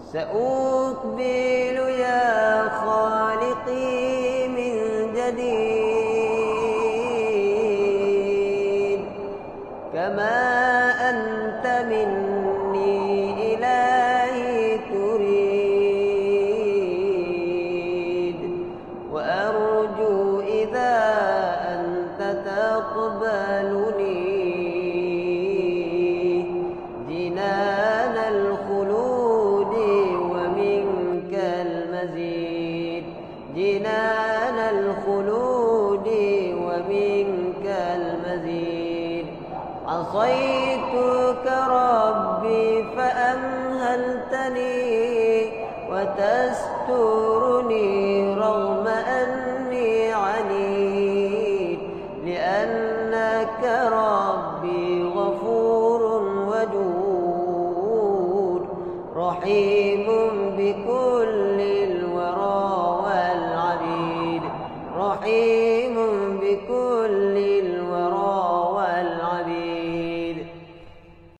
سأقبل يا خالقي من جديد كما أنت مني إلهي تريد، وأرجو إذا أنت تقبلني جنان الخلود ومنك المزيد، جنان الخلود ومنك المزيد. عصيتك ربي فأمهلتني وتسترني رغم أني عنيد، لأنك ربي غفور ودود رحيم بكل الورى والعبيد، رحيم بكل